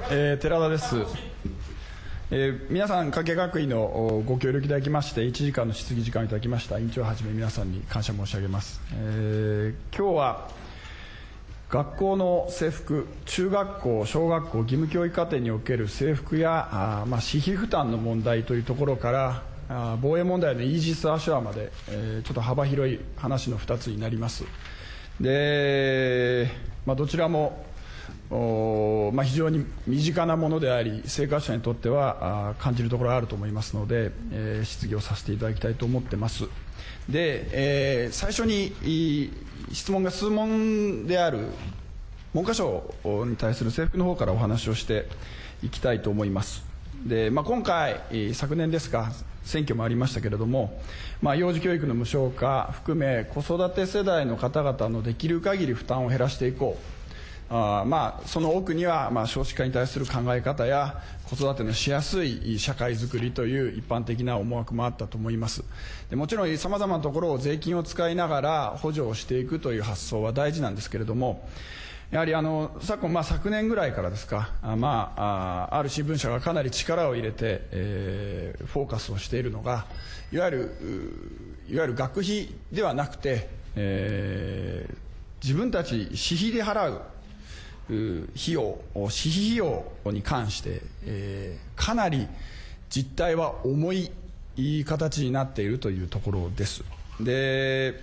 寺田です。皆さん、加計学院のご協力いただきまして、1時間の質疑時間をいただきました委員長をはじめ皆さんに感謝申し上げます。今日は学校の制服、中学校、小学校、義務教育課程における制服や私費負担の問題というところから防衛問題のイージス・アショアまで、ちょっと幅広い話の2つになります。で、どちらも非常に身近なものであり、生活者にとっては感じるところがあると思いますので、質疑をさせていただきたいと思ってます。で、最初に質問が数問である文科省に対する制服の方からお話をしていきたいと思います。で、今回、昨年ですが、選挙もありましたけれども、幼児教育の無償化含め、子育て世代の方々のできる限り負担を減らしていこう。その奥には、少子化に対する考え方や子育てのしやすい社会づくりという一般的な思惑もあったと思います。でもちろんさまざまなところを税金を使いながら補助をしていくという発想は大事なんですけれども、やはり昨年ぐらいからですか、ある新聞社がかなり力を入れて、フォーカスをしているのが、いわゆる学費ではなくて、自分たち私費で払う私費費用に関して、かなり実態は重い形になっているというところです。で、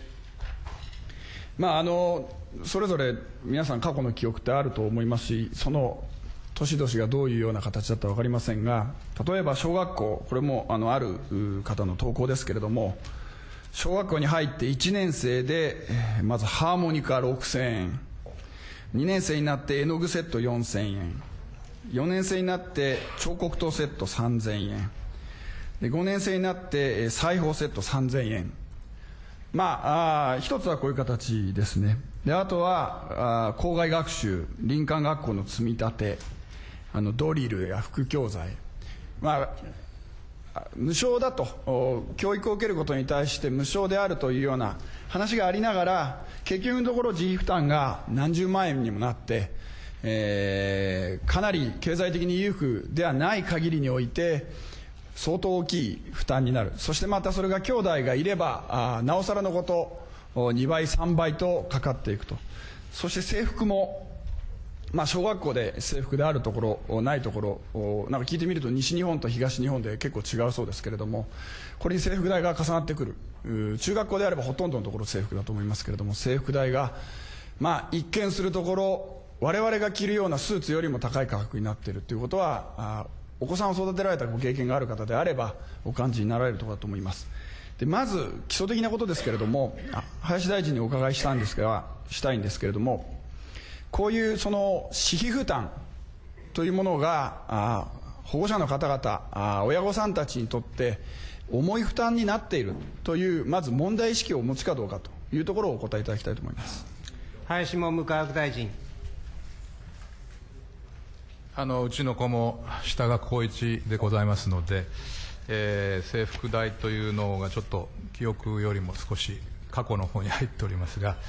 それぞれ皆さん過去の記憶ってあると思いますし、その年々がどういうような形だったか分かりませんが、例えば小学校、これもある方の投稿ですけれども、小学校に入って1年生でまずハーモニカ6000円、2年生になって絵の具セット4000円、4年生になって彫刻刀セット3000円で、5年生になって裁縫セット3000円。一つはこういう形ですね。で、あとは校外学習、林間学校の積み立て、ドリルや副教材、無償だと、教育を受けることに対して無償であるというような話がありながら、結局のところ自費負担が何十万円にもなって、かなり経済的に裕福ではない限りにおいて相当大きい負担になる。そしてまたそれが兄弟がいればなおさらのこと2倍3倍とかかっていくと。そして制服も小学校で制服であるところないところ、なんか聞いてみると西日本と東日本で結構違うそうですけれども、これに制服代が重なってくる。中学校であればほとんどのところ制服だと思いますけれども、制服代が一見するところ我々が着るようなスーツよりも高い価格になっているということは、お子さんを育てられたご経験がある方であればお感じになられるところだと思います。で、まず基礎的なことですけれども、林大臣にお伺いしたいんですけれども、こういうその私費負担というものが保護者の方々、親御さんたちにとって重い負担になっているというまず問題意識をお持ちかどうかというところをお答えいただきたいと思います。 林文部科学大臣。 うちの子も下が高1でございますので、制服代というのがちょっと記憶よりも少し過去の方に入っておりますが、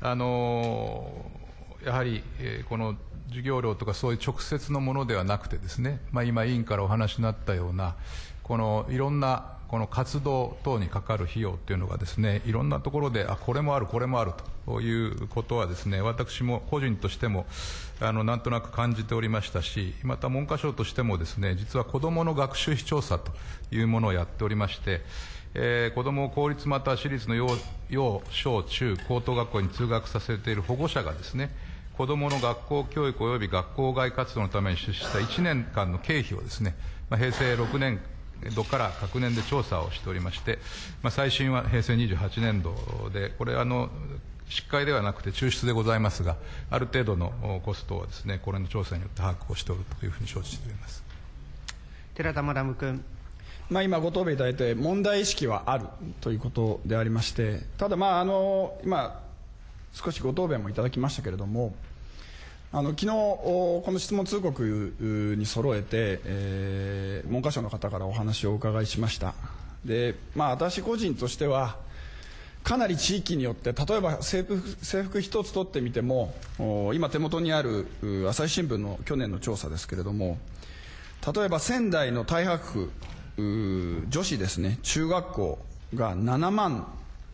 やはり、この授業料とかそういう直接のものではなくてですね、今委員からお話になったようなこのいろんなこの活動等にかかる費用というのがですね、いろんなところでこれもあるこれもあるということはですね、私も個人としてもなんとなく感じておりましたし、また文科省としてもですね、実は子どもの学習費調査というものをやっておりまして、子どもを公立または私立の幼小中高等学校に通学させている保護者がですね、子どもの学校教育及び学校外活動のために出資した1年間の経費をですね、平成6年度から各年で調査をしておりまして、最新は平成28年度で、これ失戒ではなくて抽出でございますが、ある程度のコストはですね、これの調査によって把握をしておるというふうに承知しております。 寺田学君。 今ご答弁いただいて問題意識はあるということでありまして、ただ今少しご答弁もいただきましたけれども、昨日この質問通告に揃えて、文科省の方からお話をお伺いしました。で、私個人としてはかなり地域によって、例えば制服一つ取ってみても、今手元にある朝日新聞の去年の調査ですけれども、例えば仙台の太白区女子ですね、中学校が7万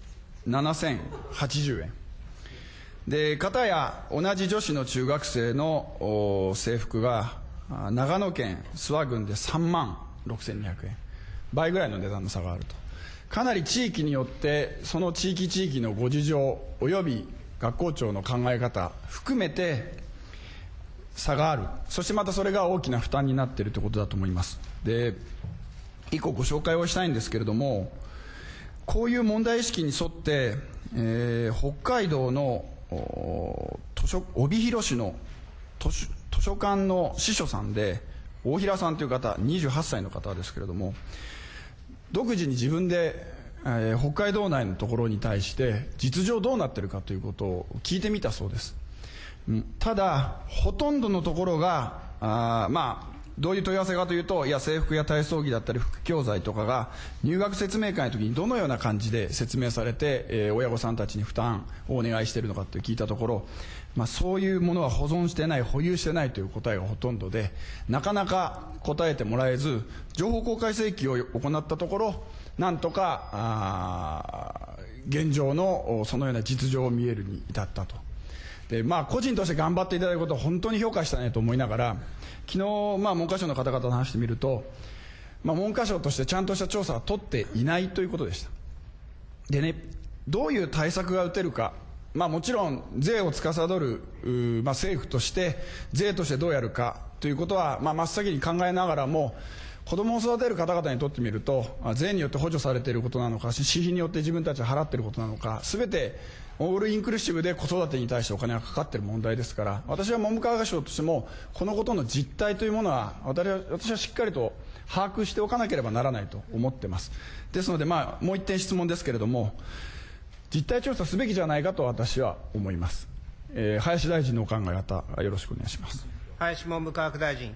7080円で、片や同じ女子の中学生の制服が長野県諏訪郡で3万6200円、倍ぐらいの値段の差があると。かなり地域によってその地域のご事情および学校長の考え方含めて差がある。そしてまたそれが大きな負担になっているということだと思います。で、以降ご紹介をしたいんですけれども、こういう問題意識に沿って、北海道の帯広市の図書館の司書さんで大平さんという方、28歳の方ですけれども、独自に自分で、北海道内のところに対して実情どうなっているかということを聞いてみたそうです。ただほとんどのところがどういう問い合わせかというと、いや制服や体操着だったり副教材とかが入学説明会の時にどのような感じで説明されて、親御さんたちに負担をお願いしているのかと聞いたところ、そういうものは保存してない、保有してないという答えがほとんどで、なかなか答えてもらえず、情報公開請求を行ったところ、なんとか現状のそのような実情を見えるに至ったと。で、個人として頑張っていただくことを本当に評価したいと思いながら、昨日、文科省の方々と話してみると、文科省としてちゃんとした調査は取っていないということでした。でね、どういう対策が打てるか、もちろん税を司る、政府として税としてどうやるかということは、真っ先に考えながらも、子供を育てる方々にとってみると、税によって補助されていることなのか、私費によって自分たちが払っていることなのか、すべてオールインクルーシブで子育てに対してお金がかかっている問題ですから、私は文部科学省としてもこのことの実態というものは私はしっかりと把握しておかなければならないと思っています。ですので、もう一点質問ですけれども、実態調査すべきじゃないかと私は思います。林大臣のお考え方よろしくお願いします。 林文部科学大臣。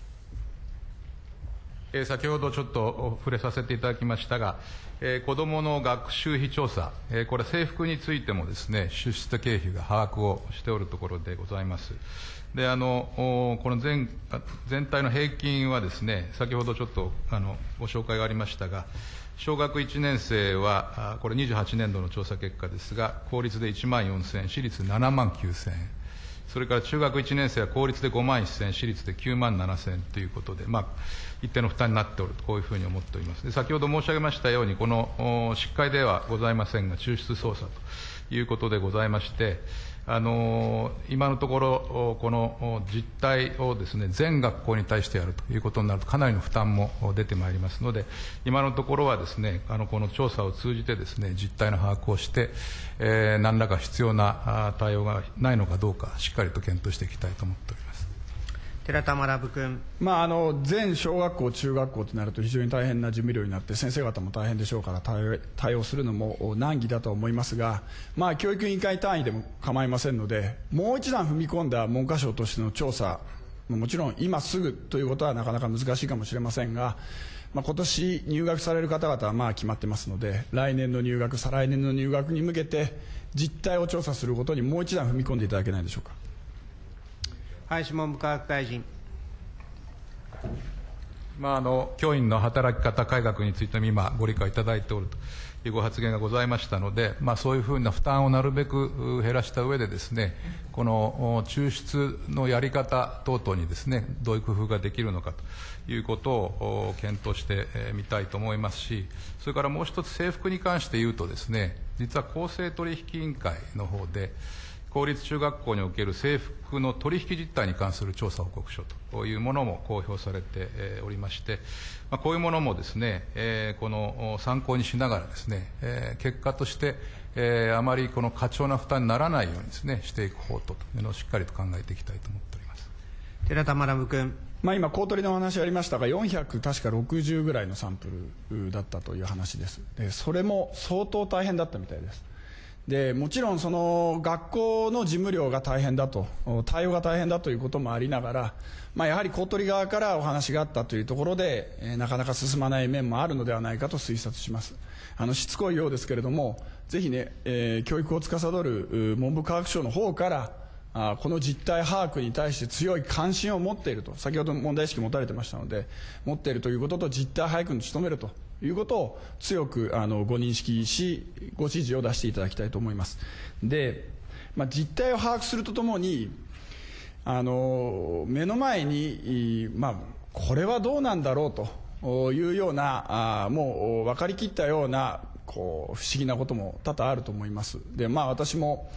先ほどちょっと触れさせていただきましたが、子どもの学習費調査、これ制服についてもですね、支出経費が把握をしておるところでございます。で、この全体の平均はですね、先ほどちょっとご紹介がありましたが、小学1年生は、これ28年度の調査結果ですが、公立で1万4000円、私立7万9000円。それから中学1年生は公立で5万1000円、私立で9万7000円ということで、一定の負担になっておると、こういうふうに思っております。で、先ほど申し上げましたように、この執会ではございませんが、抽出捜査ということでございまして、今のところ、この実態をですね、全学校に対してやるということになると、かなりの負担も出てまいりますので、今のところはですね、この調査を通じてですね、実態の把握をして、何らか必要な対応がないのかどうか、しっかりと検討していきたいと思っております。 寺田学君。 全小学校、中学校となると非常に大変な事務量になって、先生方も大変でしょうから対応するのも難儀だと思いますが、教育委員会単位でも構いませんので、もう一段踏み込んだ文科省としての調査、もちろん今すぐということはなかなか難しいかもしれませんが、今年入学される方々は決まってますので、来年の入学、再来年の入学に向けて実態を調査することにもう一段踏み込んでいただけないでしょうか。 林文部科学大臣。 教員の働き方改革についても今ご理解いただいておるというご発言がございましたので、そういうふうな負担をなるべく減らした上でですね、この抽出のやり方等々にですね、どういう工夫ができるのかということを検討してみたいと思いますし、それからもう一つ制服に関して言うとですね、実は公正取引委員会の方で、公立中学校における制服の取引実態に関する調査報告書というものも公表されておりまして、こういうものもですね、この参考にしながらですね、結果としてあまりこの過剰な負担にならないようにですね、していく方というのをしっかりと考えていきたいと思っております。 寺田学君。 今、公取のお話ありましたが、400確か60ぐらいのサンプルだったという話です。で、それも相当大変だったみたいです。 でもちろんその学校の事務量が大変だと、対応が大変だということもありながら、やはり公取側からお話があったというところで、なかなか進まない面もあるのではないかと推察します。しつこいようですけれども、ぜひね、教育を司る文部科学省の方からこの実態把握に対して強い関心を持っていると、先ほど問題意識持たれてましたので、持っているということと実態把握に努めるということを強くご認識し、ご指示を出していただきたいと思います。で、実態を把握するとともに、目の前に、これはどうなんだろうというような、もう分かりきったような不思議なことも多々あると思います。で、私も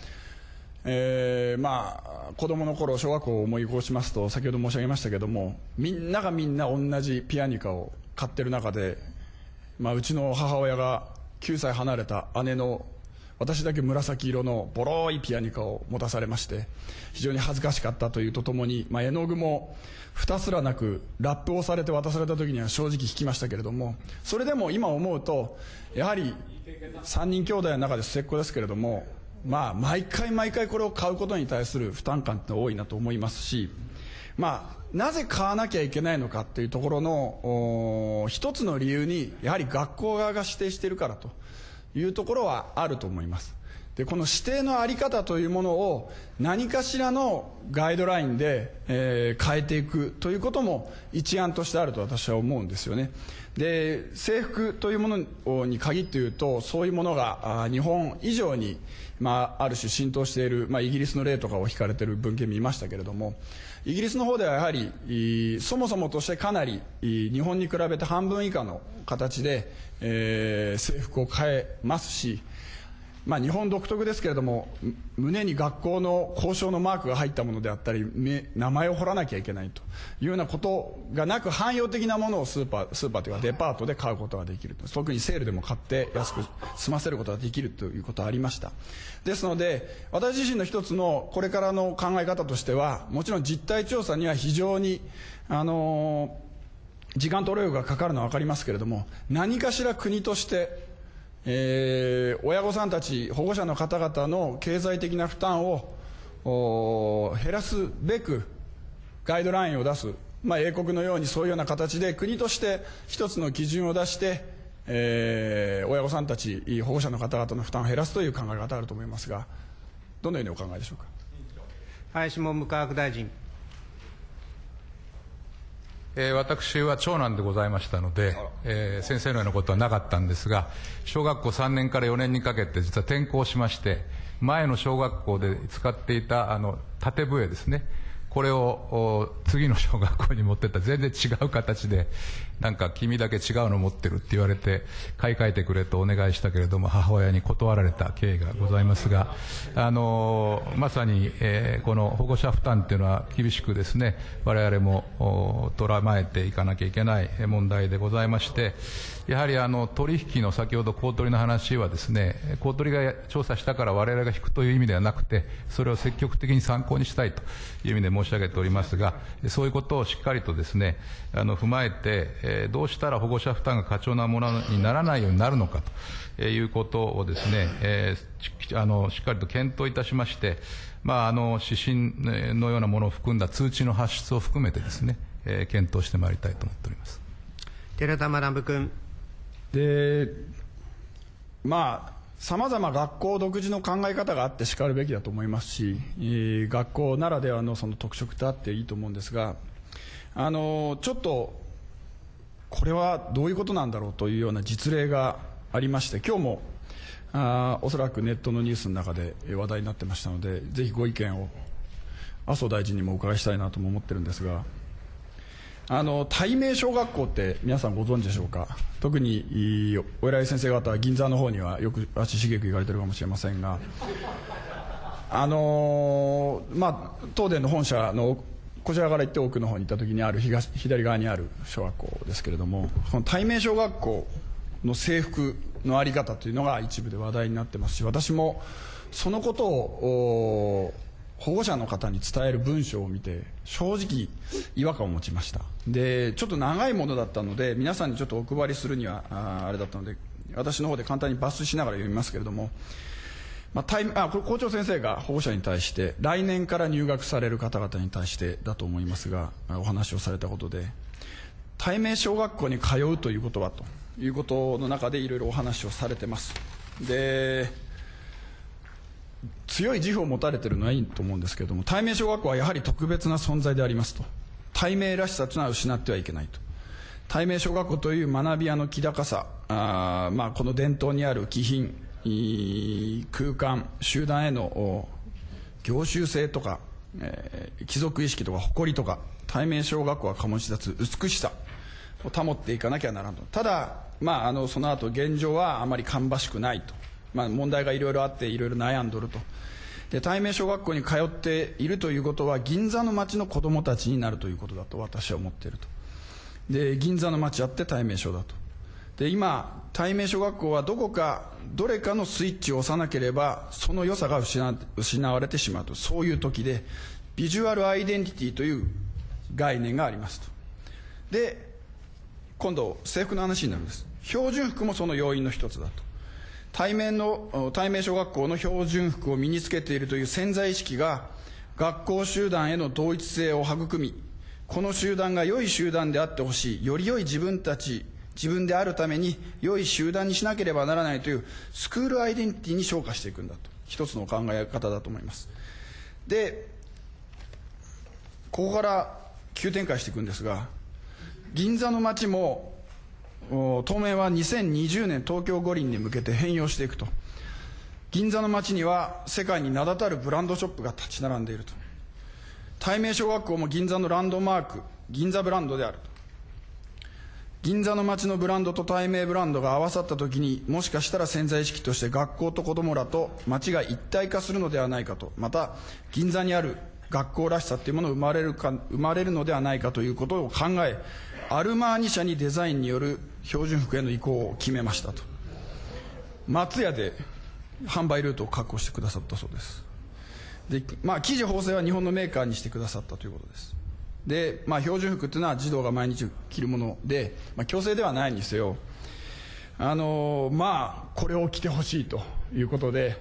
子供の頃小学校を思い起こしますと、先ほど申し上げましたけども、みんながみんな同じピアニカを買ってる中で、うちの母親が9歳離れた姉の私だけ紫色のボロいピアニカを持たされまして、非常に恥ずかしかったというとともに、絵の具も蓋すらなくラップをされて渡された時には正直引きましたけれども、それでも今思うとやはり3人兄弟の中で末っ子ですけれども、毎回これを買うことに対する負担感って多いなと思いますし、なぜ買わなきゃいけないのかっていうところの一つの理由に、やはり学校側が指定しているからというところはあると思います。で、この指定の在り方というものを何かしらのガイドラインで、変えていくということも一案としてあると私は思うんですよね。で、制服というものに限って言うと、そういうものが日本以上にある種浸透している、イギリスの例とかを引かれている文献見ましたけれども、イギリスの方ではやはりそもそもとしてかなり日本に比べて半分以下の形で、制服を変えますし、日本独特ですけれども、胸に学校の校章のマークが入ったものであったり、名前を彫らなきゃいけないというようなことがなく、汎用的なものをスーパーというかデパートで買うことができる、特にセールでも買って安く済ませることができるということがありました。ですので、私自身の一つのこれからの考え方としては、もちろん実態調査には非常に時間と労力がかかるのは分かりますけれども、何かしら国として親御さんたち、保護者の方々の経済的な負担を減らすべくガイドラインを出す、英国のようにそういうような形で国として一つの基準を出して、親御さんたち、保護者の方々の負担を減らすという考え方があると思いますが、どのようにお考えでしょうか。 林文部科学大臣。 私は長男でございましたので、先生のようなことはなかったんですが、小学校3年から4年にかけて実は転校しまして、前の小学校で使っていた縦笛ですね、これを次の小学校に持ってったら全然違う形で、なんか君だけ違うの持ってるって言われて買い替えてくれとお願いしたけれども、母親に断られた経緯がございますが、まさに、この保護者負担っていうのは厳しくですね、我々も捉えていかなきゃいけない問題でございまして、やはり取引の先ほど公取の話はですね、公取が調査したから我々が引くという意味ではなくて、それを積極的に参考にしたいという意味で申し上げておりますが、そういうことをしっかりとですね、踏まえて、どうしたら保護者負担が過剰なものにならないようになるのかということをですね、しっかりと検討いたしまして、指針のようなものを含んだ通知の発出を含めてですね、検討してまいりたいと思っております。 寺田学君。 で、さまざま学校独自の考え方があってしかるべきだと思いますし、学校ならではのその特色ってあっていいと思うんですが、ちょっとこれはどういうことなんだろうというような実例がありまして、今日もおそらくネットのニュースの中で話題になってましたので、ぜひご意見を麻生大臣にもお伺いしたいなとも思ってるんですが、対名小学校って皆さんご存知でしょうか。特にお偉い先生方は銀座の方にはよく足しげく行かれてるかもしれませんが、東電の本社のこちらから行って奥の方に行った時にある左側にある小学校ですけれども、この対名小学校の制服の在り方というのが一部で話題になってますし、私もそのことを保護者の方に伝える文章を見て正直違和感を持ちました。で、ちょっと長いものだったので皆さんにちょっとお配りするにはあれだったので、私の方で簡単に抜粋しながら読みますけれども、 これ校長先生が保護者に対して来年から入学される方々に対してだと思いますがお話をされたことで、対面小学校に通うということはということの中でいろいろお話をされてます。で、強い自負を持たれているのはいいと思うんですけれども、対面小学校はやはり特別な存在でありますと。対面らしさというのは失ってはいけないと。対面小学校という学び屋の気高さ、この伝統にある気品、空間、集団への業習性とか、貴族意識とか誇りとか、対面小学校が醸し出す美しさを保っていかなきゃならんと。ただ、その後現状はあまり芳しくないと。問題がいろいろあっていろいろ悩んどると。で、対面小学校に通っているということは銀座の町の子どもたちになるということだと私は思っていると。で、銀座の町あって対面小だと。で、今対面小学校はどれかのスイッチを押さなければその良さが失われてしまうと。そういう時でビジュアルアイデンティティという概念がありますと。で、今度制服の話になるんです。標準服もその要因の一つだと。対面小学校の標準服を身につけているという潜在意識が学校集団への同一性を育み、この集団が良い集団であってほしい、より良い自分であるために良い集団にしなければならないというスクールアイデンティティに昇華していくんだと。一つの考え方だと思います。で、ここから急展開していくんですが、銀座の街も当面は2020年東京五輪に向けて変容していくと。銀座の街には世界に名だたるブランドショップが立ち並んでいると。対面小学校も銀座のランドマーク、銀座ブランドであると。銀座の街のブランドと対面ブランドが合わさったときに、もしかしたら潜在意識として学校と子どもらと街が一体化するのではないかと。また銀座にある学校らしさっていうものが生まれるのではないかということを考え、アルマーニ社にデザインによる標準服への移行を決めましたと。松屋で販売ルートを確保してくださったそうです。で、生地縫製は日本のメーカーにしてくださったということです。で、標準服っていうのは児童が毎日着るもので、強制ではないにせよ、これを着てほしいということで、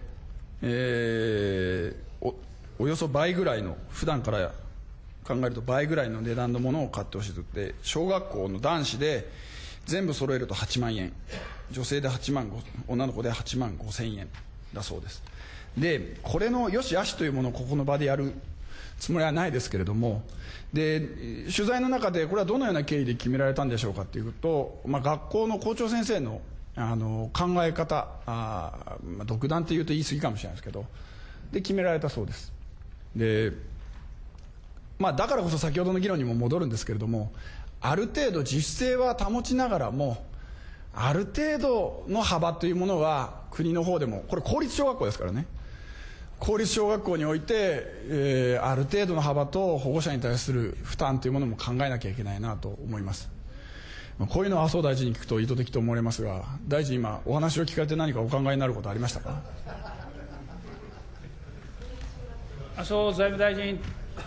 およそ倍ぐらいの、普段から考えると倍ぐらいの値段のものを買ってほしいと。で、小学校の男子で全部揃えると8万円、女性で女の子で8万5千円だそうです。で、これの良し悪しというものをここの場でやるつもりはないですけれども、で、取材の中でこれはどのような経緯で決められたんでしょうかというと、学校の校長先生の考え方、独断っていうと言い過ぎかもしれないですけど、で決められたそうです。で、だからこそ先ほどの議論にも戻るんですけれども、ある程度自主性は保ちながらも、ある程度の幅というものは国の方でも、これ公立小学校ですからね、公立小学校において、ある程度の幅と保護者に対する負担というものも考えなきゃいけないなと思います。こういうのを麻生大臣に聞くと意図的と思われますが、大臣、今お話を聞かれて何かお考えになることありましたか。 麻生財務大臣。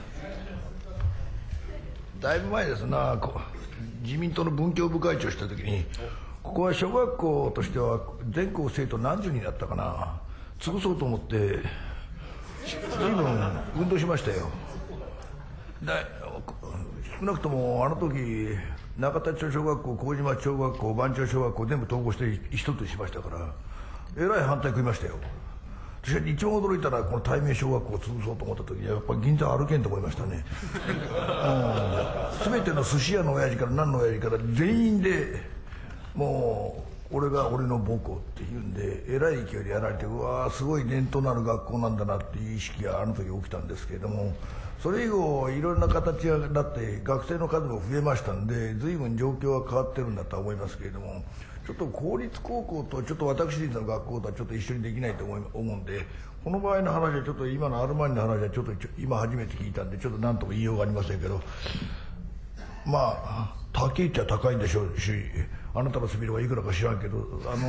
だいぶ前ですな、自民党の文教部会長をしたときに、ここは小学校としては全校生徒何十人だったかな、潰そうと思って随分運動しましたよ。少なくともあの時中田町小学校、麹町小学校、番町小学校全部統合して一つにしましたから、えらい反対食いましたよ。私は一番驚いたのはこの対面小学校を潰そうと思った時にやっぱり銀座歩けんと思いましたね。全ての寿司屋の親父から何の親父から全員でもう俺が俺の母校っていうんでえらい勢いでやられて、うわーすごい伝統のある学校なんだなっていう意識があの時起きたんですけれども、それ以後いろんな形がだって学生の数も増えましたんで随分状況は変わってるんだとは思いますけれども、ちょっと公立高校とちょっと私立の学校とはちょっと一緒にできないと思うんで、この場合の話はちょっと今のアルマーニの話はちょっと今初めて聞いたんでちょっと何とも言いようがありませんけど、高いっちゃ高いんでしょうし、あなたのスピードはいくらか知らんけど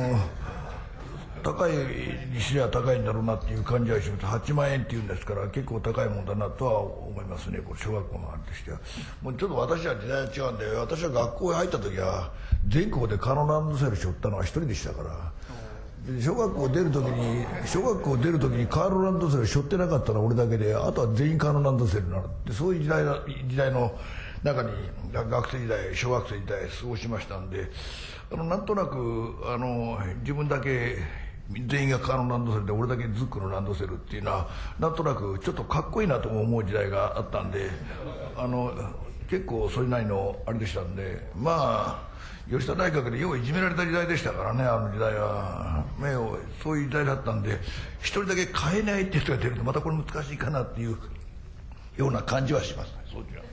高いにしりゃ高いんだろうなっていう感じはします。8万円っていうんですから結構高いもんだなとは思いますね、これ小学校のあれとしては。もうちょっと私は時代が違うんで、私は学校へ入った時は全国でカノランドセル背負ったのは一人でしたから、 小学校出る時にカール・ランドセル背負ってなかったのは俺だけで、あとは全員カール・ランドセルになるって、そういう時代の中に学生時代、小学生時代過ごしましたんで、なんとなく自分だけ全員がカール・ランドセルで俺だけズックのランドセルっていうのはなんとなくちょっとかっこいいなと思う時代があったんで、結構それなりのあれでしたんで、まあ吉田内閣でよういじめられた時代でしたからね、あの時代は。そういう時代だったんで、一人だけ買えないっていう人が出るとまたこれ難しいかなっていうような感じはします。そうじゃ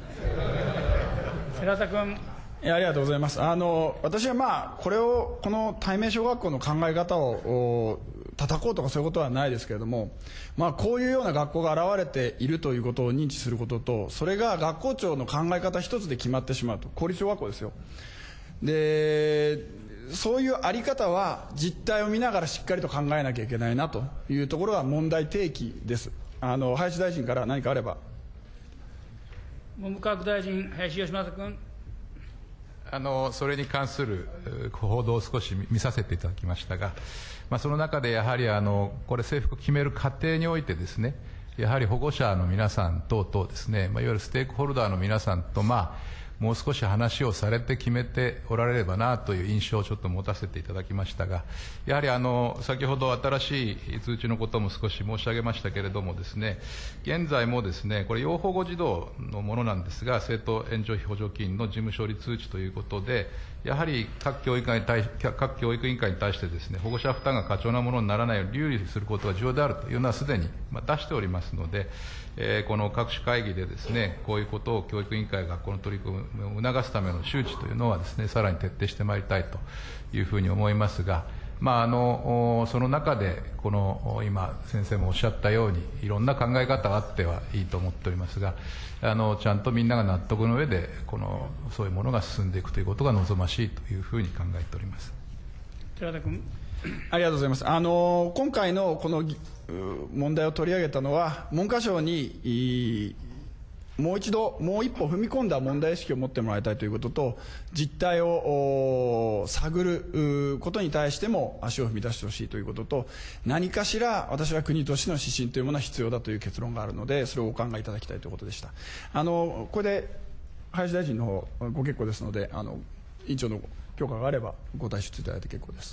寺田君。 ありがとうございます。私はこの対面小学校の考え方を叩こうとかそういうことはないですけれども、こういうような学校が現れているということを認知することと、それが学校長の考え方一つで決まってしまうと、公立小学校ですよ。で、そういうあり方は実態を見ながらしっかりと考えなきゃいけないなというところが問題提起です。林大臣から何かあれば。 文部科学大臣、林芳正君。 それに関する報道を少し見させていただきましたが、その中でやはりこれ制服を決める過程においてですね、やはり保護者の皆さん等々ですね、いわゆるステークホルダーの皆さんともう少し話をされて決めておられればなという印象をちょっと持たせていただきましたが、やはり先ほど新しい通知のことも少し申し上げましたけれどもですね、現在もですね、これ要保護児童のものなんですが、生徒援助費補助金の事務処理通知ということで、やはり各教育委員会に対してですね、保護者負担が過剰なものにならないように留意することが重要であるというのはすでに出しておりますので、この各種会議でですね、こういうことを教育委員会が学校の取り組みを促すための周知というのはですね、さらに徹底してまいりたいというふうに思いますが、その中で今先生もおっしゃったようにいろんな考え方があってはいいと思っておりますが、ちゃんとみんなが納得の上でそういうものが進んでいくということが望ましいというふうに考えております。 寺田君。 ありがとうございます。今回のこの問題を取り上げたのは、文科省にもう一歩踏み込んだ問題意識を持ってもらいたいということと、実態を探ることに対しても足を踏み出してほしいということと、何かしら私は国としての指針というものは必要だという結論があるので、それをお考えいただきたいということでした。これで林大臣の方ご結構ですので、委員長の許可があればご退出いただいて結構です。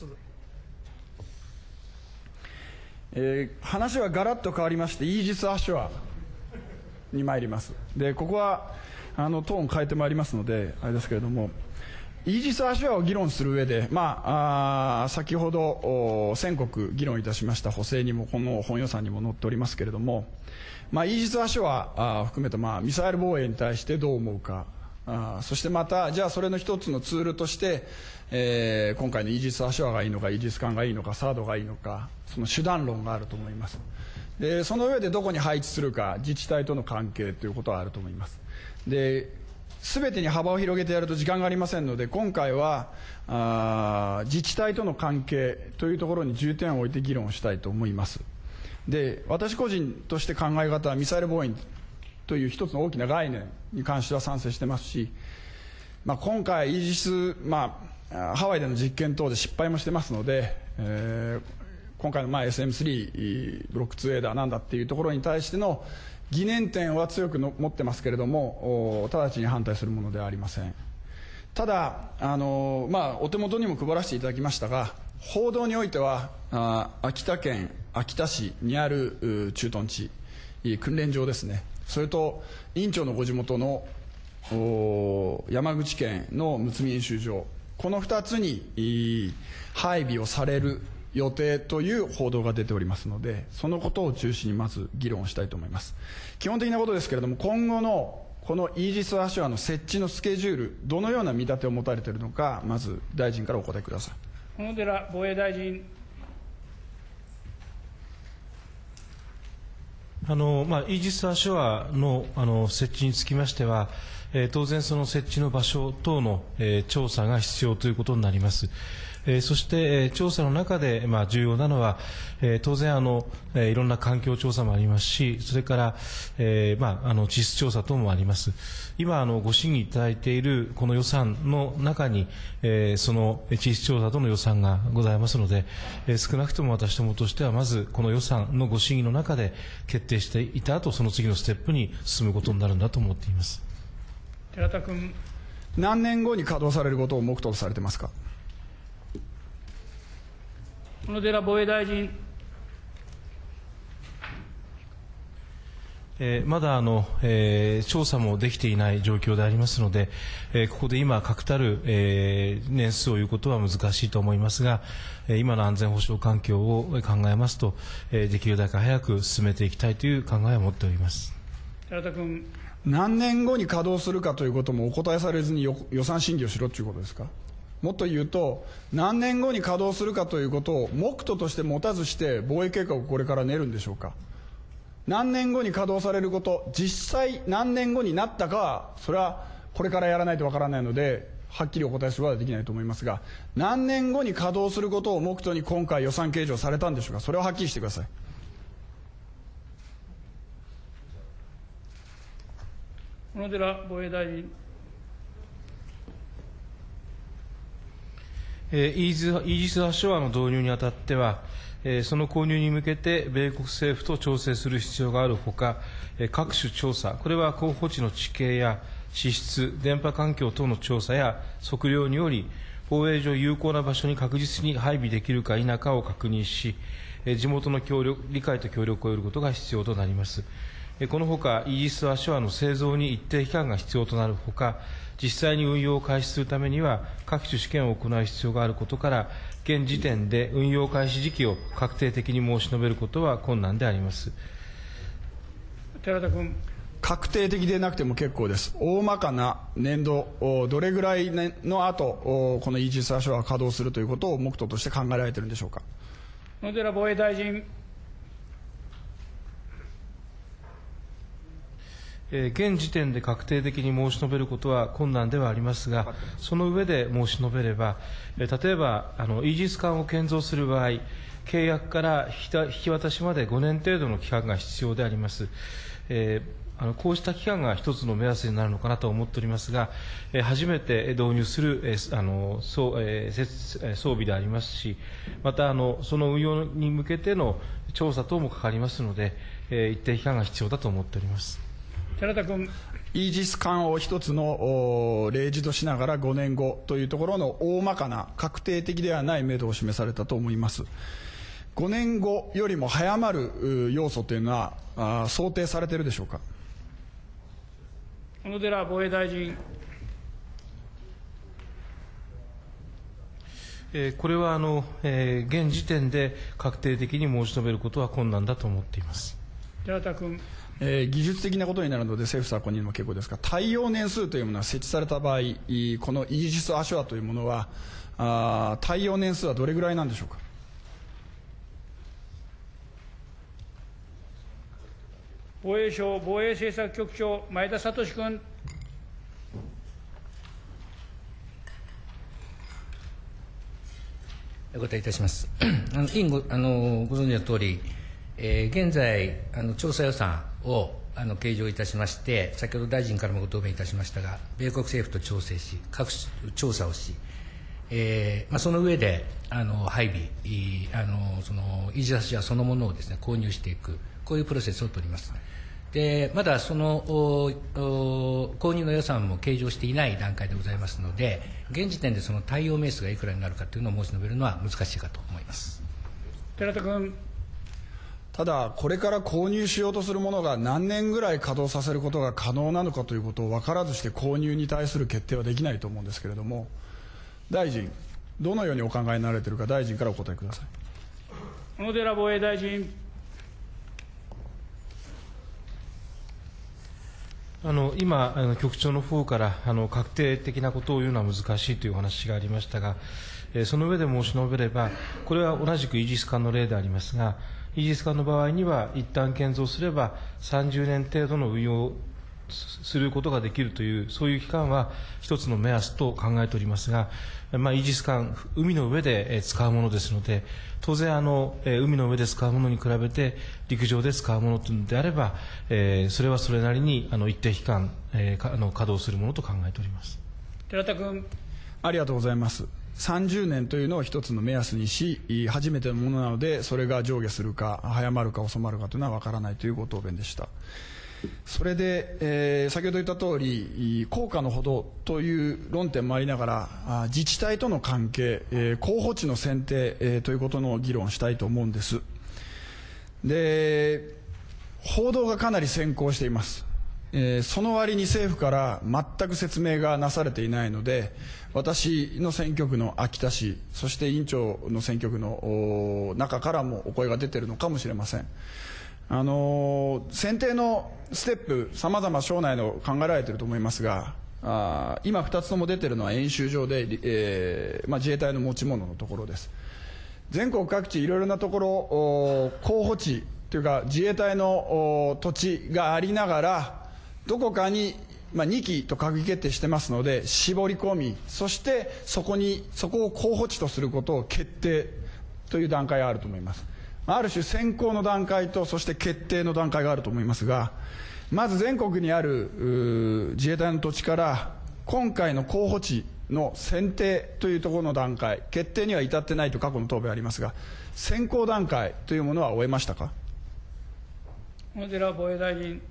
話はガラッと変わりまして、イージス・アショアに参ります。で、ここはトーン変えてまいりますのであれですけれども、イージス・アショアを議論する上で、先ほど先刻議論いたしました補正にもこの本予算にも載っておりますけれども、イージス・アショア含めたミサイル防衛に対してどう思うか、そしてまたじゃあそれの一つのツールとして、今回のイージス・アショアがいいのか、イージス艦がいいのか、サードがいいのか、その手段論があると思います。で、その上でどこに配置するか、自治体との関係ということはあると思います。で、全てに幅を広げてやると時間がありませんので、今回は自治体との関係というところに重点を置いて議論をしたいと思います。で、私個人として考え方はミサイル防衛という一つの大きな概念に関しては賛成してますし、今回イージス、ハワイでの実験等で失敗もしてますので、今回のSM3 ブロック 2A だなんだっていうところに対しての疑念点は強く持ってますけれども、直ちに反対するものではありません。ただお手元にも配らせていただきましたが、報道においては秋田県秋田市にある駐屯地訓練場ですね、それと委員長のご地元の山口県の睦見演習場、この2つに配備をされる予定という報道が出ておりますので、そのことを中心にまず議論したいと思います。基本的なことですけれども、今後のこのイージス・アショアの設置のスケジュール、どのような見立てを持たれているのか、まず大臣からお答えください。 小野寺防衛大臣。 イージス・アショアの設置につきましては、当然その設置の場所等の調査が必要ということになります。 そして調査の中で重要なのは、当然いろんな環境調査もありますし、それから地質調査等もあります。今ご審議いただいているこの予算の中に、その地質調査との予算がございますので、少なくとも私どもとしてはまずこの予算のご審議の中で決定していた後、その次のステップに進むことになるんだと思っています。 寺田君。 何年後に稼働されることを目途とされてますか。 小野寺防衛大臣。 まだ調査もできていない状況でありますので、ここで今、確たる年数を言うことは難しいと思いますが、今の安全保障環境を考えますと、できるだけ早く進めていきたいという考えを持っております。 寺田君。 何年後に稼働するかということもお答えされずに予算審議をしろということですか。もっと言うと、何年後に稼働するかということを目途として持たずして防衛計画をこれから練るんでしょうか。何年後に稼働されること、実際何年後になったかは、それはこれからやらないとわからないので、はっきりお答えすることはできないと思いますが、何年後に稼働することを目途に今回予算計上されたんでしょうか。それをはっきりしてください。 小野寺防衛大臣。 イージス・アショアの導入にあたっては、その購入に向けて米国政府と調整する必要があるほか、各種調査、これは候補地の地形や地質、電波環境等の調査や測量により、防衛上有効な場所に確実に配備できるか否かを確認し、地元の理解と協力を得ることが必要となります。このほか、イージス・アショアの製造に一定期間が必要となるほか、実際に運用を開始するためには、各種試験を行う必要があることから、現時点で運用開始時期を確定的に申し述べることは困難であります。 寺田君。 確定的でなくても結構です。大まかな年度、どれぐらいの後、このイージス・アショアが稼働するということを目途として考えられているんでしょうか。 小野寺防衛大臣。 現時点で確定的に申し述べることは困難ではありますが、その上で申し述べれば、例えばイージス艦を建造する場合、契約から引き渡しまで5年程度の期間が必要であります。こうした期間が一つの目安になるのかなと思っておりますが、初めて導入する装備でありますし、またその運用に向けての調査等もかかりますので、一定期間が必要だと思っております。 寺田君。 イージス艦を一つの例示としながら5年後というところの大まかな確定的ではない目処を示されたと思います。5年後よりも早まる要素というのは想定されているでしょうか。 小野寺防衛大臣。 これは現時点で確定的に申し述べることは困難だと思っています。 寺田君。 技術的なことになるので政府参考人も結構ですが、耐用年数というものが設置された場合、このイージス・アショアというものは耐用年数はどれぐらいなんでしょうか。 防衛省防衛政策局長、前田聡君。 お答えいたします。委員ご存知のとおり、現在調査予算を計上いたしまして、先ほど大臣からもご答弁いたしましたが、米国政府と調整し、各種調査をし、その上で配備、そのイージス・アショアそのものをですね、購入していく、こういうプロセスを取ります。でまだその購入の予算も計上していない段階でございますので、現時点でその対応名数がいくらになるかというのを申し述べるのは難しいかと思います。 寺田君。 ただ、これから購入しようとするものが何年ぐらい稼働させることが可能なのかということを分からずして購入に対する決定はできないと思うんですけれども、大臣、どのようにお考えになられているか、大臣からお答えください。 小野寺防衛大臣。 今、局長の方から確定的なことを言うのは難しいというお話がありましたが、その上で申し述べれば、これは同じくイージス艦の例でありますが、イージス艦の場合には、一旦建造すれば30年程度の運用することができるという、そういう期間は一つの目安と考えておりますが、イージス艦、海の上で使うものですので、当然海の上で使うものに比べて陸上で使うものというのであれば、それはそれなりに一定期間、稼働するものと考えております。 寺田君。 ありがとうございます。30年というのを一つの目安にし、初めてのものなので、それが上下するか、早まるか遅まるかというのは分からないというご答弁でした。それで、先ほど言った通り、効果のほどという論点もありながら、自治体との関係、候補地の選定、ということの議論をしたいと思うんです。で、報道がかなり先行しています。その割に政府から全く説明がなされていないので、私の選挙区の秋田市、そして委員長の選挙区の中からもお声が出ているのかもしれません。選定のステップ、さまざま省内の考えられていると思いますが、今2つとも出ているのは演習場で、自衛隊の持ち物のところです。全国各地いろいろなところ、候補地というか自衛隊の土地がありながら、どこかに2期と閣議決定してますので、絞り込み、そしてそこを候補地とすることを決定という段階があると思います。ある種選考の段階と、そして決定の段階があると思いますが、まず全国にある自衛隊の土地から、今回の候補地の選定というところの段階、決定には至ってないと過去の答弁ありますが、選考段階というものは終えましたか。 小野寺防衛大臣。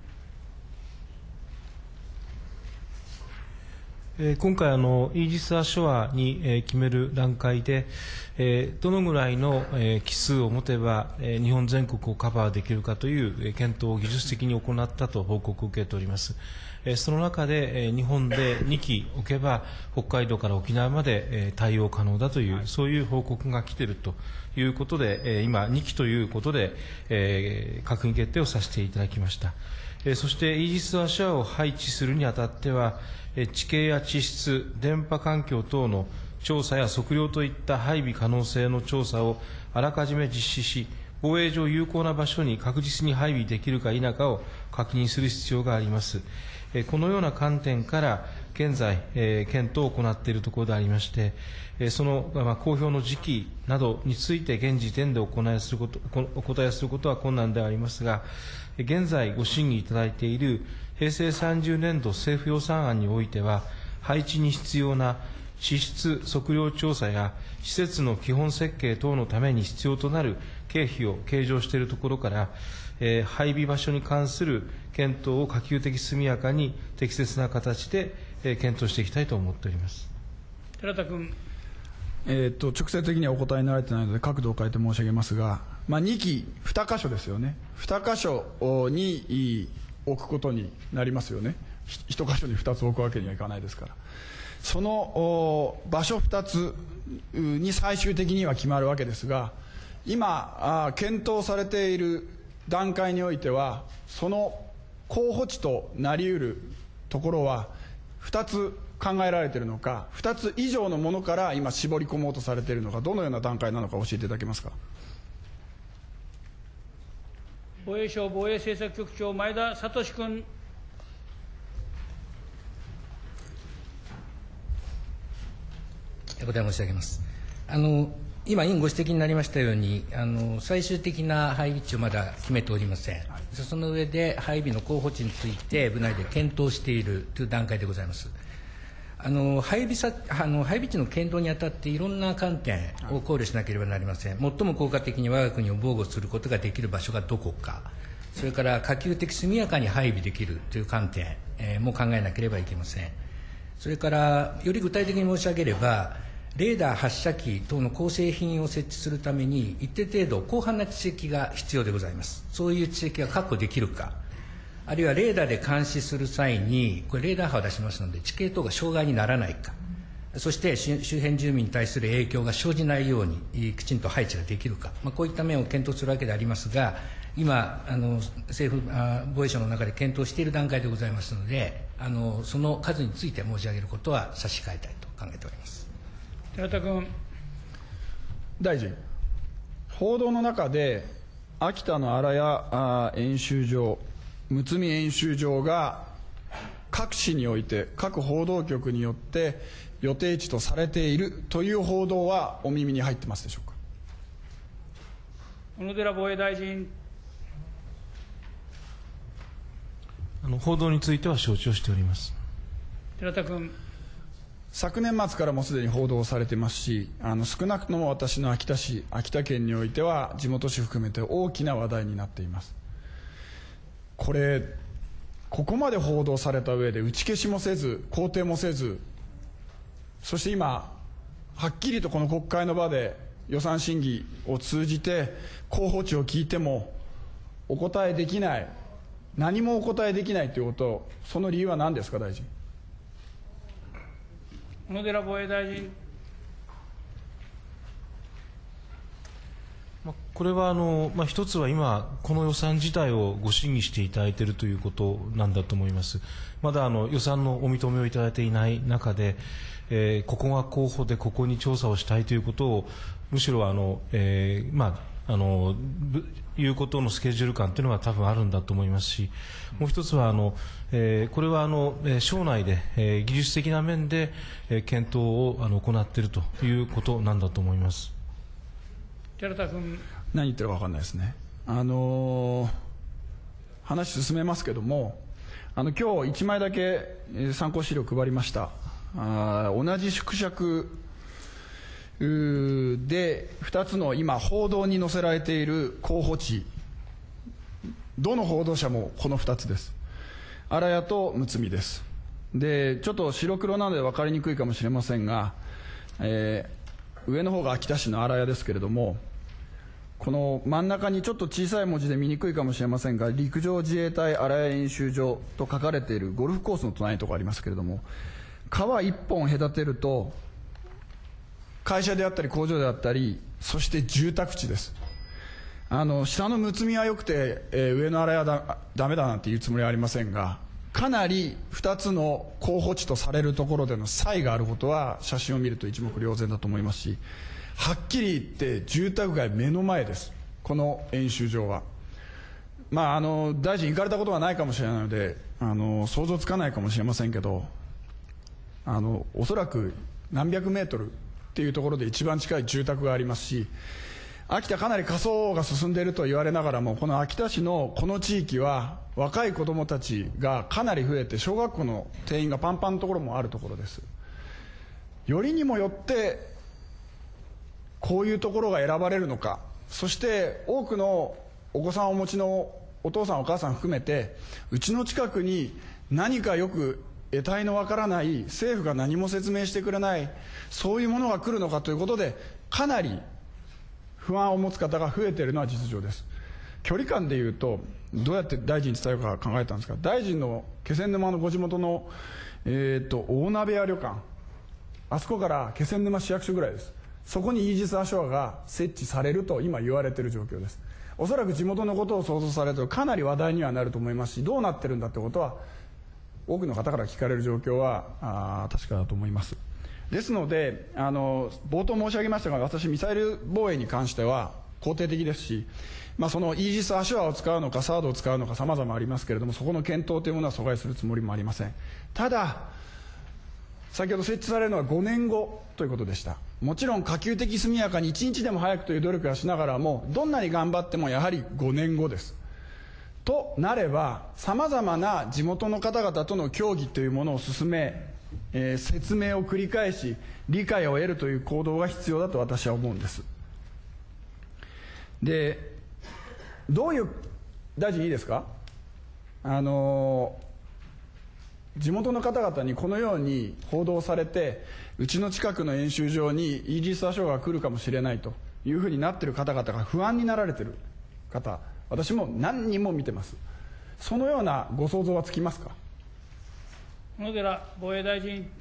今回イージス・アショアに決める段階で、どのぐらいの機数を持てば日本全国をカバーできるかという検討を技術的に行ったと報告を受けております。その中で日本で2機置けば北海道から沖縄まで対応可能だという、そういう報告が来ているということで、今2機ということで閣議決定をさせていただきました。そしてイージス・アショアを配置するにあたっては、地形や地質、電波環境等の調査や測量といった配備可能性の調査をあらかじめ実施し、防衛上有効な場所に確実に配備できるか否かを確認する必要があります。このような観点から現在、検討を行っているところでありまして、その公表の時期などについて現時点でお答えすることは困難でありますが、現在ご審議いただいている平成30年度政府予算案においては、配置に必要な地質測量調査や施設の基本設計等のために必要となる経費を計上しているところから、配備場所に関する検討を可及的速やかに適切な形で検討していきたいと思っております。 寺田君。 直接的にはお答えになられていないので角度を変えて申し上げますが、2機2箇所ですよね。2箇所に置くことになりますよね。1箇所に2つ置くわけにはいかないですから、その場所2つに最終的には決まるわけですが、今検討されている段階においては、その候補地となり得るところは2つ考えられているのか、2つ以上のものから今絞り込もうとされているのか、どのような段階なのか教えていただけますか。 防衛省防衛政策局長、前田聡君。 お答え申し上げます。今、委員ご指摘になりましたように、最終的な配備地をまだ決めておりません。その上で配備の候補地について、部内で検討しているという段階でございます。配備地の検討にあたっていろんな観点を考慮しなければなりません。最も効果的に我が国を防護することができる場所がどこか、それから可及的速やかに配備できるという観点、も考えなければいけません。それからより具体的に申し上げれば、レーダー発射機等の構成品を設置するために一定程度広範な知識が必要でございます。そういう知識が確保できるか、あるいはレーダーで監視する際に、これレーダー波を出しますので、地形等が障害にならないか、そして周辺住民に対する影響が生じないようにきちんと配置ができるか、こういった面を検討するわけでありますが、今政府防衛省の中で検討している段階でございますので、その数について申し上げることは差し控えたいと考えております。 寺田君。 大臣、報道の中で秋田の荒谷演習場、睦演習場が各紙において各報道局によって予定地とされているという報道はお耳に入ってますでしょうか。 小野寺防衛大臣。 報道については承知をしております。 寺田君。 昨年末からもすでに報道されていますし、少なくとも私の秋田市、秋田県においては地元紙含めて大きな話題になっています。ここまで報道された上で打ち消しもせず肯定もせず、そして今はっきりとこの国会の場で予算審議を通じて候補地を聞いてもお答えできない、何もお答えできないということ、その理由は何ですか、大臣。 小野寺防衛大臣。 これは一つは今、この予算自体をご審議していただいているということなんだと思います。まだ予算のお認めをいただいていない中で、ここが候補でここに調査をしたいということを、むしろいうことのスケジュール感というのが多分あるんだと思いますし、もう一つはこれは省内で技術的な面で検討を行っているということなんだと思います。 寺田君。 何言ってるか分かんないですね。話進めますけども、今日1枚だけ参考資料配りました。同じ縮尺で2つの今報道に載せられている候補地、どの報道社もこの2つです。荒谷と睦見です。でちょっと白黒なので分かりにくいかもしれませんが、上の方が秋田市の荒谷ですけれども、この真ん中にちょっと小さい文字で見にくいかもしれませんが、陸上自衛隊荒谷演習場と書かれているゴルフコースの隣のところありますけれども、川1本隔てると会社であったり工場であったり、そして住宅地です。下の睦見は良くて、上の荒谷はダメだなんて言うつもりはありませんが、かなり2つの候補地とされるところでの差異があることは写真を見ると一目瞭然だと思いますし、はっきり言って住宅街目の前です、この演習場は。大臣行かれたことはないかもしれないので想像つかないかもしれませんけど、おそらく何百メートルっていうところで一番近い住宅がありますし、秋田かなり過疎が進んでいると言われながらも、この秋田市のこの地域は若い子どもたちがかなり増えて、小学校の定員がパンパンのところもあるところです。よりにもよってこういうところが選ばれるのか、そして多くのお子さんをお持ちのお父さんお母さん含めて、うちの近くに何かよく得体のわからない、政府が何も説明してくれない、そういうものが来るのかということで、かなり不安を持つ方が増えているのは実情です。距離感でいうとどうやって大臣に伝えようか考えたんですが、大臣の気仙沼のご地元の、大鍋屋旅館、あそこから気仙沼市役所ぐらいです。そこにイージス・アショアが設置されると今言われている状況です。おそらく地元のことを想像されるとかなり話題にはなると思いますし、どうなってるんだってことは多くの方から聞かれる状況は確かだと思います。ですので冒頭申し上げましたが、私ミサイル防衛に関しては肯定的ですし、そのイージス・アショアを使うのかサードを使うのか様々ありますけれども、そこの検討というものは阻害するつもりもありません。ただ先ほど設置されるのは5年後ということでした。もちろん可及的速やかに1日でも早くという努力はしながらも、どんなに頑張ってもやはり5年後です。となれば、さまざまな地元の方々との協議というものを進め、説明を繰り返し理解を得るという行動が必要だと私は思うんです。で、どういう、大臣いいですか、地元の方々にこのように報道されて、うちの近くの演習場にイージス・アショアが来るかもしれないというふうになっている方々が不安になられている方、私も何人も見てます。そのようなご想像はつきますか。 小野寺防衛大臣。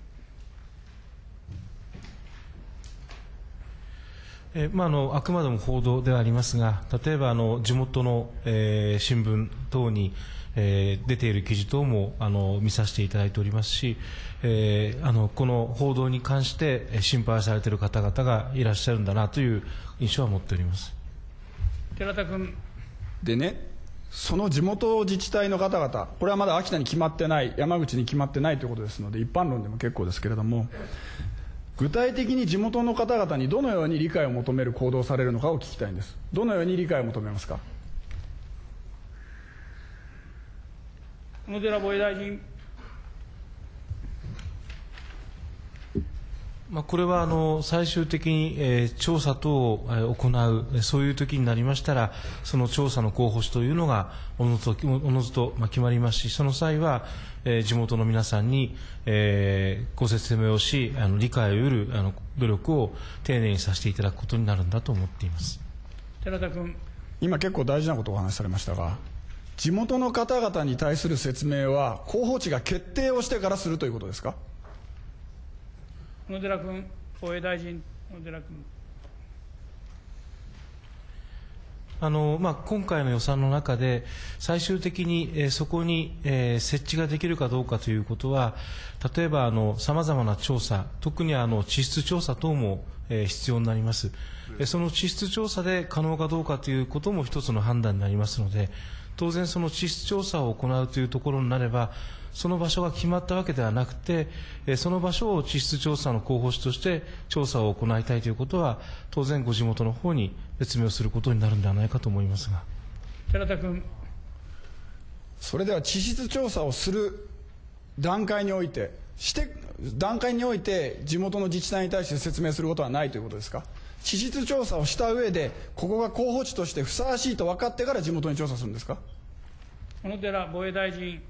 あくまでも報道ではありますが、例えば地元の、新聞等に、出ている記事等も見させていただいておりますし、この報道に関して心配されている方々がいらっしゃるんだなという印象は持っております。 寺田君。 でね、 その地元自治体の方々、これはまだ秋田に決まってない、山口に決まってないということですので、一般論でも結構ですけれども、具体的に地元の方々にどのように理解を求める行動をされるのかを聞きたいんです。どのように理解を求めますか。 小野寺防衛大臣。 これは最終的に調査等を行う、そういう時になりましたら、その調査の候補地というのがおのずと決まりますし、その際は地元の皆さんにご説明をし、理解を得る努力を丁寧にさせていただくことになるんだと思っています。 寺田君。 今結構大事なことをお話しされましたが、地元の方々に対する説明は候補地が決定をしてからするということですか。 小野寺君、防衛大臣、小野寺君。 今回の予算の中で、最終的にそこに設置ができるかどうかということは、例えばさまざまな調査、特に地質調査等も必要になります。その地質調査で可能かどうかということも一つの判断になりますので、当然その地質調査を行うというところになれば、その場所が決まったわけではなくて、その場所を地質調査の候補地として調査を行いたいということは、当然ご地元の方に説明をすることになるのではないかと思いますが。 寺田君。 それでは地質調査をする段階において、地元の自治体に対して説明することはないということですか。地質調査をした上で、ここが候補地としてふさわしいと分かってから地元に調査するんですか。 小野寺防衛大臣。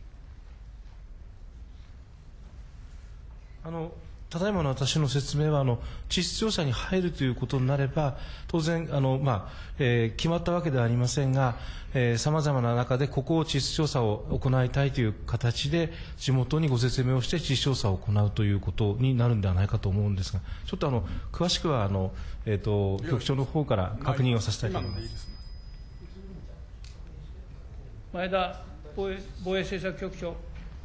ただいまの私の説明は地質調査に入るということになれば、当然決まったわけではありませんが、さまざまな中でここを地質調査を行いたいという形で地元にご説明をして地質調査を行うということになるんではないかと思うんですが、ちょっと詳しくは局長の方から確認をさせたいと思います。 前田防衛政策局長。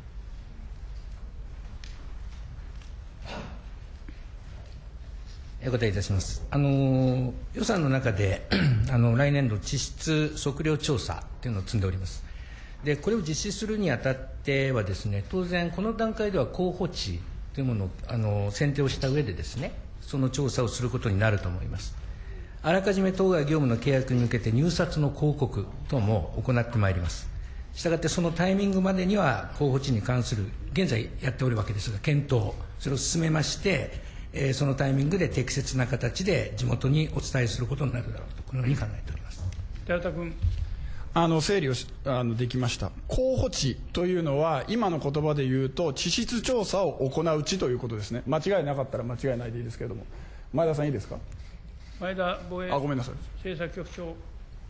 お答えいたします。予算の中で来年度地質測量調査というのを積んでおります。で、これを実施するにあたってはですね、当然この段階では候補地というものを選定をした上でですね、その調査をすることになると思います。あらかじめ当該業務の契約に向けて入札の広告等も行ってまいります。したがってそのタイミングまでには候補地に関する現在やっておるわけですが、検討、それを進めまして、そのタイミングで適切な形で地元にお伝えすることになるだろうと、このように考えております。 寺田君。 整理をできました。候補地というのは、今の言葉で言うと、地質調査を行う地ということですね。間違いなかったら間違いないでいいですけれども、前田さん、いいですか。 前田防衛ごめんなさい。 政策局長。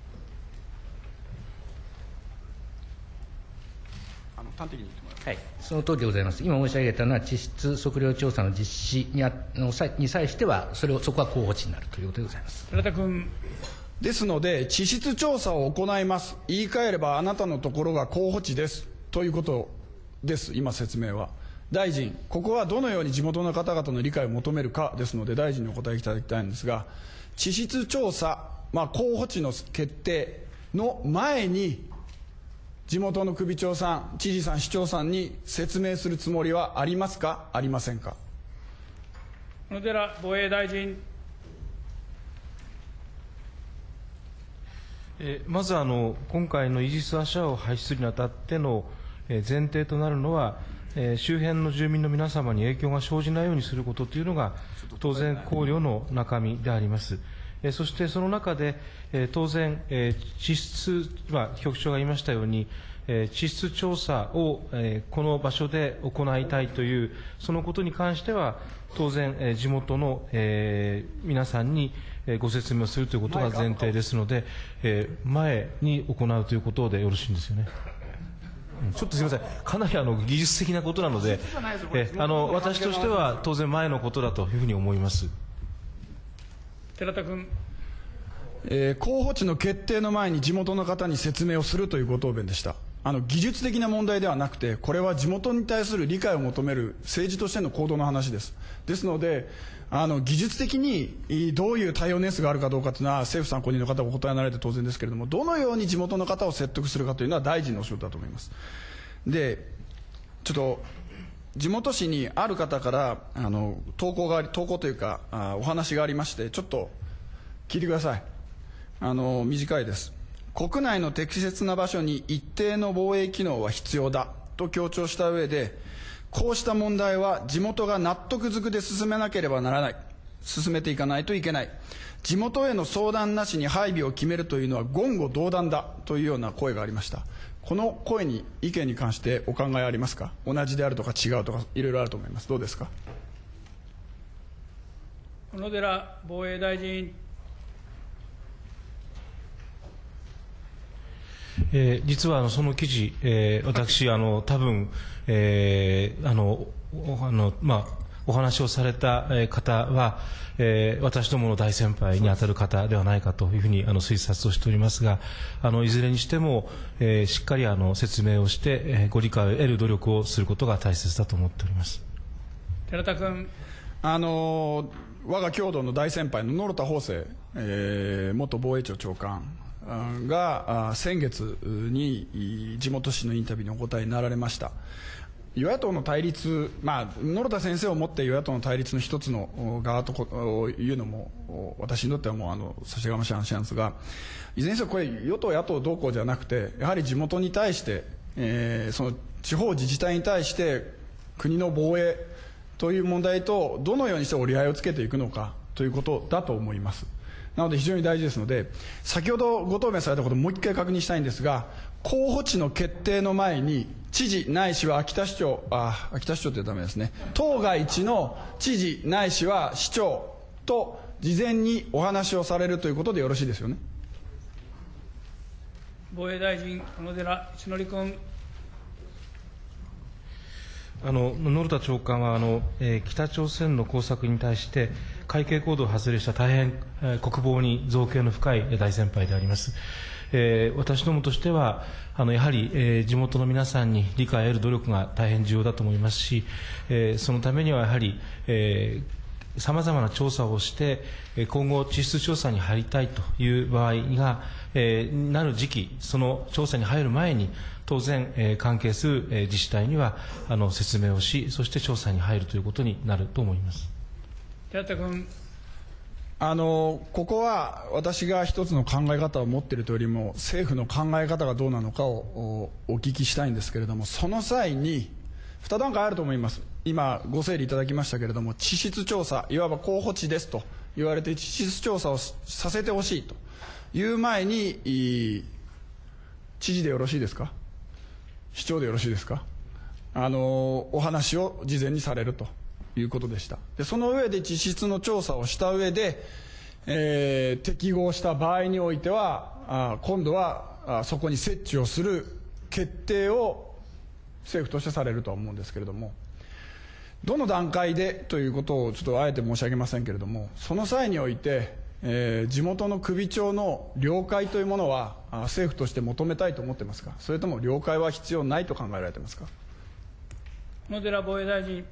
端的に言ってもらはい、その通りでございます。今申し上げたのは、地質測量調査の実施に際しては、そこは候補地になるということでございます。 寺田君。 ですので、地質調査を行います、言い換えればあなたのところが候補地ですということです、今、説明は。大臣、ここはどのように地元の方々の理解を求めるかですので、大臣にお答えいただきたいんですが、地質調査、候補地の決定の前に、地元の首長さん、知事さん、市長さんに説明するつもりはありますか、ありませんか。 小野寺防衛大臣。 まず今回のイージス・アショアを廃止するにあたっての前提となるのは、周辺の住民の皆様に影響が生じないようにすることというのが、当然考慮の中身であります。そしてその中で、当然、地質、局長が言いましたように、地質調査をこの場所で行いたいという、そのことに関しては、当然、地元の皆さんにご説明をするということが前提ですので、前に行うということでよろしいんですよね。ちょっとすみません、かなり技術的なことなので、私としては当然前のことだというふうに思います。 寺田君。 候補地の決定の前に地元の方に説明をするというご答弁でした。 技術的な問題ではなくて、これは地元に対する理解を求める政治としての行動の話です。ですので、技術的にどういう対応年数があるかどうかというのは政府参考人の方がお答えになられて当然ですけれども、どのように地元の方を説得するかというのは大臣のお仕事だと思います。で、ちょっと地元紙にある方から投稿というかお話がありまして、ちょっと聞いてください。短いです。国内の適切な場所に一定の防衛機能は必要だと強調した上で、こうした問題は地元が納得づくで進めなければならない、進めていかないといけない、地元への相談なしに配備を決めるというのは言語道断だというような声がありました。この声に、意見に関してお考えありますか？同じであるとか違うとかいろいろあると思います。どうですか？ 小野寺防衛大臣。 実はその記事、私、多分、お話をされた方は、私どもの大先輩にあたる方ではないかというふうに推察をしておりますが、いずれにしても、しっかり説明をして、ご理解を得る努力をすることが大切だと思っております。 寺田君。 我が郷土の大先輩の野呂田邦生、元防衛庁長官が先月に地元紙のインタビューにお答えになられました。与野党の対立、野呂田先生をもって与野党の対立の一つの側というのも私にとってはもう差しがましい話なんですが、いずれにせよこれ与党野党どうこうじゃなくて、やはり地元に対して、その地方自治体に対して国の防衛という問題とどのようにして折り合いをつけていくのかということだと思います。なので非常に大事ですので、先ほどご答弁されたことをもう一回確認したいんですが、候補地の決定の前に知事ないしは秋田市長ってダメですね、当該地の知事ないしは市長と事前にお話をされるということでよろしいですよね？ 防衛大臣、小野寺一則君。 野呂田長官は北朝鮮の工作に対して海警行動を発令した大変国防に造詣の深い大先輩であります。私どもとしてはやはり地元の皆さんに理解を得る努力が大変重要だと思いますし、そのためにはやはりさまざまな調査をして今後地質調査に入りたいという場合がなる時期、その調査に入る前に当然関係する自治体には説明をし、そして調査に入るということになると思います。 寺田君。 ここは私が一つの考え方を持っているというよりも政府の考え方がどうなのかをお聞きしたいんですけれども、その際に2段階あると思います。今ご整理いただきましたけれども、地質調査、いわば候補地ですと言われて地質調査をさせてほしいという前に、知事でよろしいですか、市長でよろしいですか、お話を事前にされるということでした。でその上で地質の調査をした上で、適合した場合においては今度はそこに設置をする決定を政府としてされるとは思うんですけれども、どの段階でということをちょっとあえて申し上げませんけれども、その際において、地元の首長の了解というものは政府として求めたいと思ってますか、それとも了解は必要ないと考えられてますか？ 小野寺防衛大臣。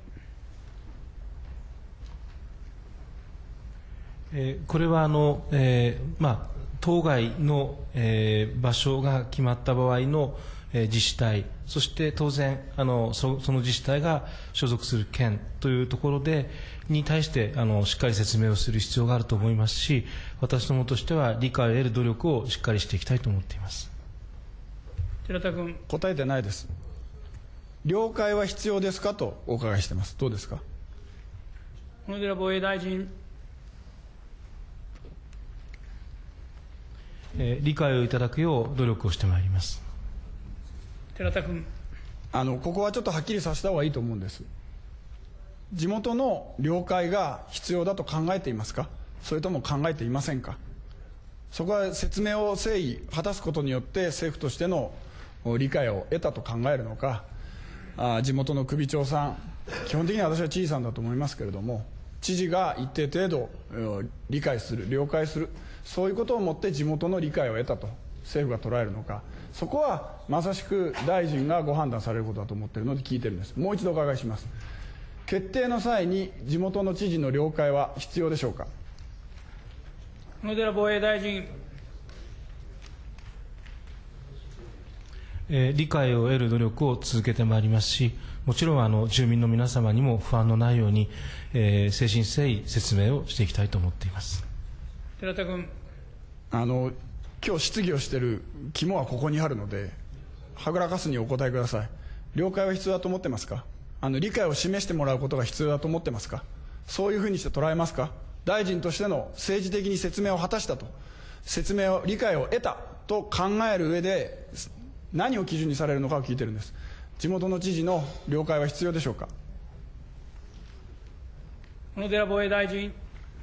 これは当該の場所が決まった場合の自治体、そして当然その自治体が所属する県というところに対してしっかり説明をする必要があると思いますし、私どもとしては理解を得る努力をしっかりしていきたいと思っています。 寺田君。 答えてないです。了解は必要ですかとお伺いしてます。どうですか？ 小野寺防衛大臣。 理解をいただくよう努力をしてまいります。 寺田君。 ここはちょっとはっきりさせた方がいいと思うんです。地元の了解が必要だと考えていますか、それとも考えていませんか。そこは説明を誠意果たすことによって政府としての理解を得たと考えるのか、地元の首長さん、基本的には私は知事さんだと思いますけれども、知事が一定程度理解する、了解する、そういうことをもって地元の理解を得たと政府が捉えるのか、そこはまさしく大臣がご判断されることだと思っているので聞いてるんです。もう一度お伺いします。決定の際に地元の知事の了解は必要でしょうか。 小野寺防衛大臣。 理解を得る努力を続けてまいりますし、もちろん住民の皆様にも不安のないように、誠心誠意説明をしていきたいと思っています。 寺田君。 今日質疑をしている肝はここにあるので、はぐらかすにお答えください。了解は必要だと思ってますか。理解を示してもらうことが必要だと思ってますか。そういうふうにして捉えますか。大臣としての政治的に説明を果たしたと、理解を得たと考える上で何を基準にされるのかを聞いてるんです。地元の知事の了解は必要でしょうか。 小野寺防衛大臣。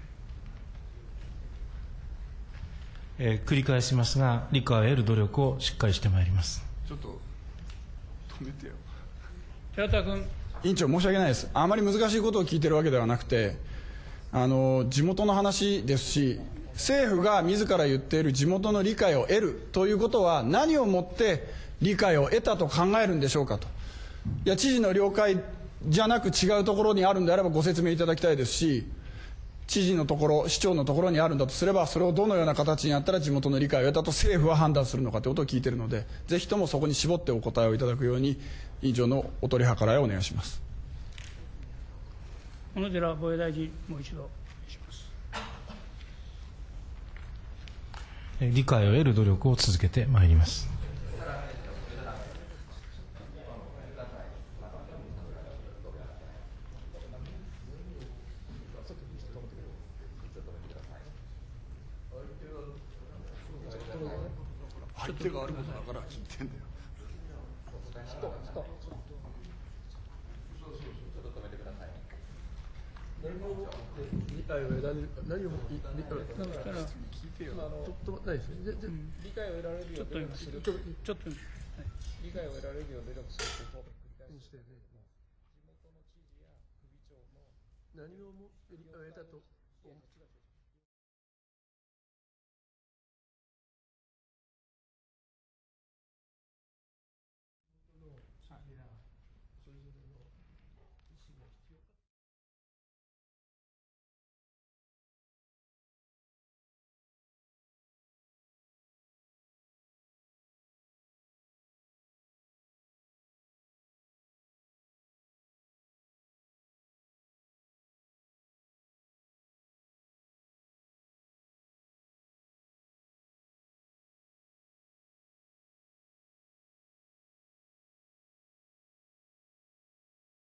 繰り返しますが、理解を得る努力をしっかりしてまいります。 ちょっと止めてよ。 寺田君。 委員長、申し訳ないです。あまり難しいことを聞いてるわけではなくて、地元の話ですし、政府が自ら言っている地元の理解を得るということは何をもって理解を得たと考えるんでしょうかと。いや、知事の了解じゃなく違うところにあるんであればご説明いただきたいですし、知事のところ、市長のところにあるんだとすれば、それをどのような形にやったら地元の理解を得たと政府は判断するのかということを聞いているので、ぜひともそこに絞ってお答えをいただくように、委員長のお取り計らいをお願いします。 小野寺防衛大臣、もう一度お願いします。 理解を得る努力を続けてまいります。 相手があることだから聞いてんだよ。 理解を得られる、何を聞いてよ。理解を得られるよう努力する。理解を得られるよう努力することを繰り返してね。地元の知事や首長の何を理解を得たと。